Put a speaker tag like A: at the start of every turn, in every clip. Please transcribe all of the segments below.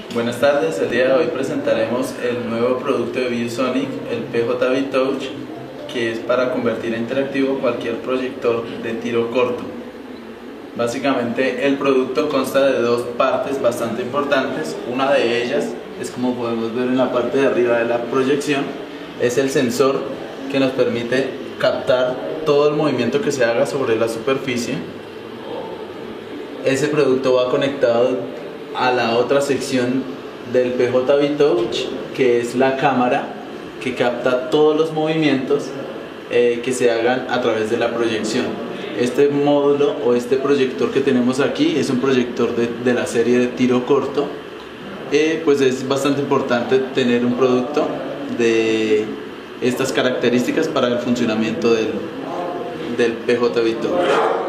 A: Buenas tardes, el día de hoy presentaremos el nuevo producto de ViewSonic, el PJV Touch, que es para convertir a interactivo cualquier proyector de tiro corto. Básicamente el producto consta de dos partes bastante importantes. Una de ellas es, como podemos ver en la parte de arriba de la proyección, es el sensor que nos permite captar todo el movimiento que se haga sobre la superficie. Ese producto va conectado a la otra sección del PJV Touch, que es la cámara que capta todos los movimientos que se hagan a través de la proyección. Este módulo o este proyector que tenemos aquí es un proyector de la serie de tiro corto. Pues es bastante importante tener un producto de estas características para el funcionamiento del PJV Touch.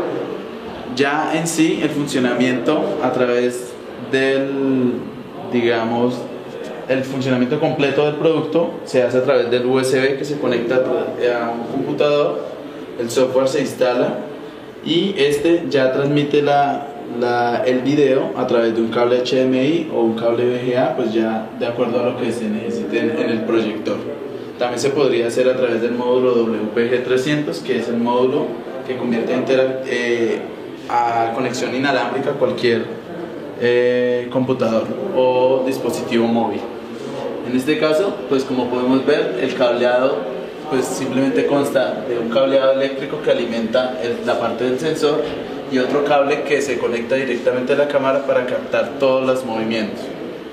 A: Ya en sí el funcionamiento a través del, digamos, el funcionamiento completo del producto se hace a través del USB que se conecta a un computador. El software se instala y este ya transmite el video a través de un cable HDMI o un cable VGA, pues ya de acuerdo a lo que se necesite en el proyector. También se podría hacer a través del módulo WPG300, que es el módulo que convierte a conexión inalámbrica cualquier computador o dispositivo móvil. En este caso, pues como podemos ver, el cableado pues simplemente consta de un cableado eléctrico que alimenta la parte del sensor y otro cable que se conecta directamente a la cámara para captar todos los movimientos.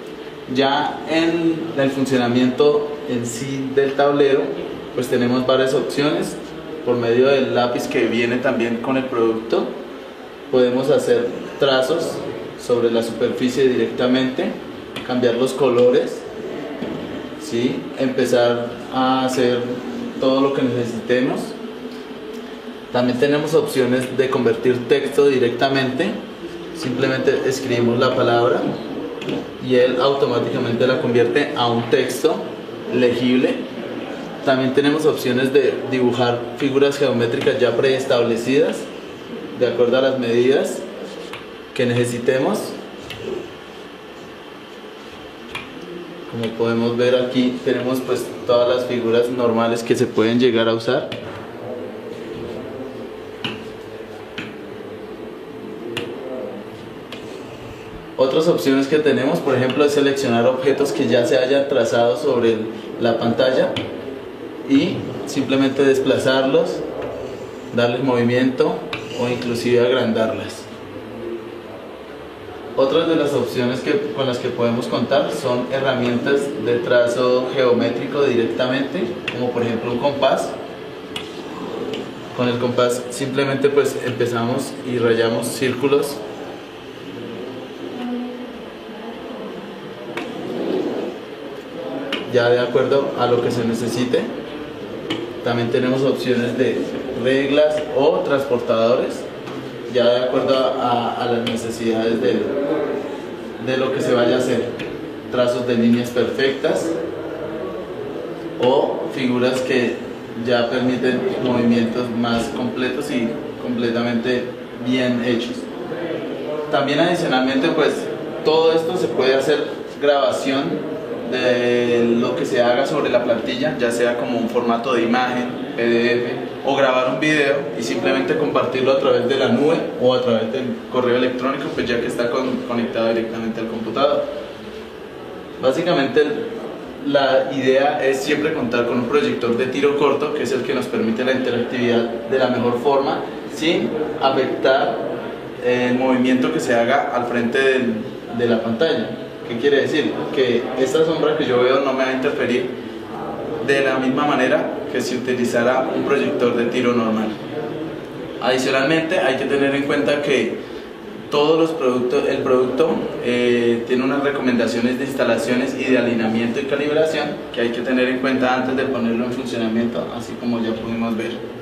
A: Ya en el funcionamiento en sí del tablero, pues tenemos varias opciones. Por medio del lápiz que viene también con el producto, podemos hacer trazos sobre la superficie directamente, cambiar los colores, ¿sí? Empezar a hacer todo lo que necesitemos. También tenemos opciones de convertir texto directamente. Simplemente escribimos la palabra y él automáticamente la convierte a un texto legible. También tenemos opciones de dibujar figuras geométricas ya preestablecidas de acuerdo a las medidas que necesitemos. Como podemos ver, aquí tenemos pues todas las figuras normales que se pueden llegar a usar. Otras opciones que tenemos, por ejemplo, es seleccionar objetos que ya se hayan trazado sobre la pantalla y simplemente desplazarlos, darles movimiento o inclusive agrandarlas. Otras de las opciones con las que podemos contar son herramientas de trazo geométrico directamente, como por ejemplo un compás. Con el compás simplemente pues empezamos y rayamos círculos ya de acuerdo a lo que se necesite. También tenemos opciones de reglas o transportadores, ya de acuerdo a las necesidades de lo que se vaya a hacer. Trazos de líneas perfectas o figuras que ya permiten movimientos más completos y completamente bien hechos. También adicionalmente pues todo esto se puede hacer grabación de lo que se haga sobre la plantilla, ya sea como un formato de imagen, PDF, o grabar un video y simplemente compartirlo a través de la nube o a través del correo electrónico, pues ya que está conectado directamente al computador. Básicamente la idea es siempre contar con un proyector de tiro corto, que es el que nos permite la interactividad de la mejor forma sin afectar el movimiento que se haga al frente de la pantalla. ¿Qué quiere decir? Que esta sombra que yo veo no me va a interferir de la misma manera que si utilizara un proyector de tiro normal. Adicionalmente hay que tener en cuenta que el producto tiene unas recomendaciones de instalaciones y de alineamiento y calibración que hay que tener en cuenta antes de ponerlo en funcionamiento, así como ya pudimos ver.